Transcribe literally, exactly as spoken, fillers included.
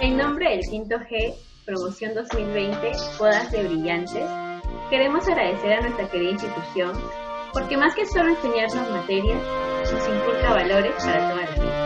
En nombre del Quinto G, Promoción dos mil veinte, Bodas de Brillantes, queremos agradecer a nuestra querida institución porque más que solo enseñarnos materias, nos inculca valores para toda la vida.